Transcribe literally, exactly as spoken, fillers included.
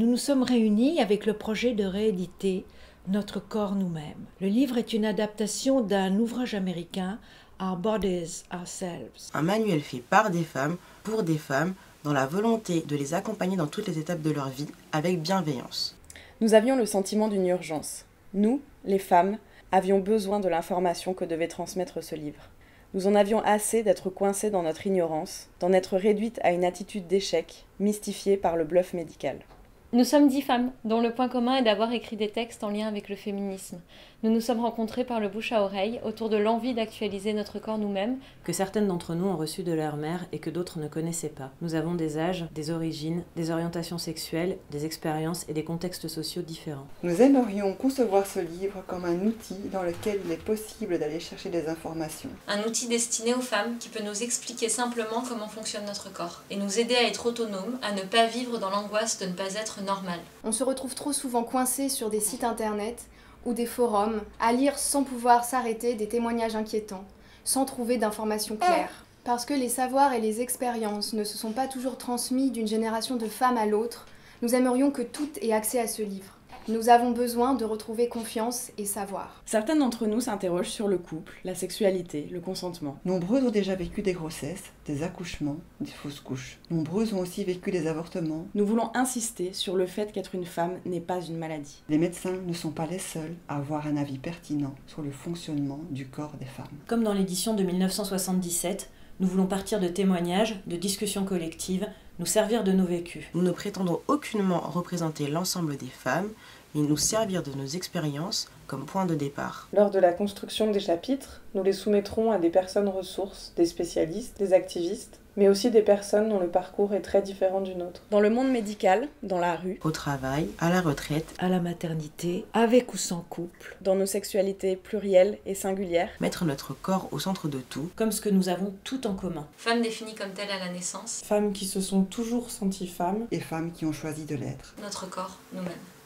nous nous sommes réunis avec le projet de rééditer Notre corps nous-mêmes. Le livre est une adaptation d'un ouvrage américain, Our Bodies, Ourselves. Un manuel fait par des femmes, pour des femmes, dans la volonté de les accompagner dans toutes les étapes de leur vie, avec bienveillance. Nous avions le sentiment d'une urgence. Nous, les femmes, avions besoin de l'information que devait transmettre ce livre. Nous en avions assez d'être coincées dans notre ignorance, d'en être réduites à une attitude d'échec, mystifiée par le bluff médical. Nous sommes dix femmes, dont le point commun est d'avoir écrit des textes en lien avec le féminisme. Nous nous sommes rencontrées par le bouche à oreille autour de l'envie d'actualiser notre corps nous-mêmes, que certaines d'entre nous ont reçu de leur mère et que d'autres ne connaissaient pas. Nous avons des âges, des origines, des orientations sexuelles, des expériences et des contextes sociaux différents. Nous aimerions concevoir ce livre comme un outil dans lequel il est possible d'aller chercher des informations. Un outil destiné aux femmes qui peut nous expliquer simplement comment fonctionne notre corps et nous aider à être autonomes, à ne pas vivre dans l'angoisse de ne pas être normal. On se retrouve trop souvent coincé sur des sites internet ou des forums, à lire sans pouvoir s'arrêter des témoignages inquiétants, sans trouver d'informations claires. Parce que les savoirs et les expériences ne se sont pas toujours transmis d'une génération de femmes à l'autre, nous aimerions que toutes aient accès à ce livre. Nous avons besoin de retrouver confiance et savoir. Certaines d'entre nous s'interrogent sur le couple, la sexualité, le consentement. Nombreuses ont déjà vécu des grossesses, des accouchements, des fausses couches. Nombreuses ont aussi vécu des avortements. Nous voulons insister sur le fait qu'être une femme n'est pas une maladie. Les médecins ne sont pas les seuls à avoir un avis pertinent sur le fonctionnement du corps des femmes. Comme dans l'édition de mille neuf cent soixante-dix-sept, nous voulons partir de témoignages, de discussions collectives, nous servir de nos vécus. Nous ne prétendons aucunement représenter l'ensemble des femmes, mais nous servir de nos expériences comme point de départ. Lors de la construction des chapitres, nous les soumettrons à des personnes ressources, des spécialistes, des activistes, mais aussi des personnes dont le parcours est très différent du nôtre. Dans le monde médical, dans la rue, au travail, à la retraite, à la maternité, avec ou sans couple, dans nos sexualités plurielles et singulières, mettre notre corps au centre de tout, comme ce que nous avons tout en commun. Femmes définies comme telles à la naissance, femmes qui se sont toujours senties femmes, et femmes qui ont choisi de l'être. Notre corps nous-mêmes.